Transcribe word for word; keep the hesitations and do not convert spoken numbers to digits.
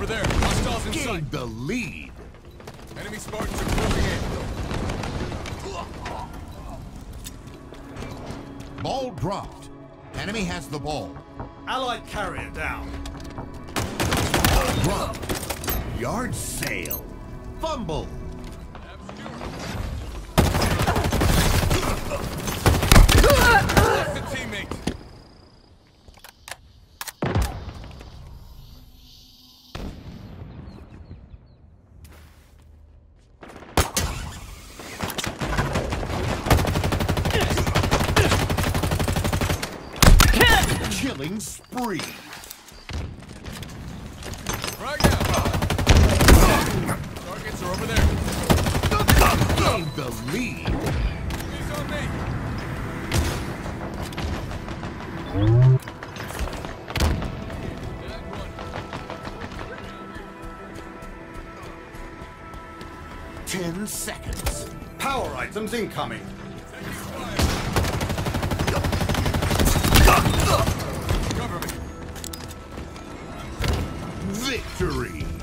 over there. Hostiles in sight. Gained the lead. Enemy Spartans are closing in. Ball dropped. Enemy has the ball. Allied carrier down. Ball dropped. Yard sail. Fumble. That's the teammate. Killing spree. Right out. Targets are over there. Gained the lead. He's on me. That one. Ten seconds. Power items incoming. Taking fire. Cover me. Victory.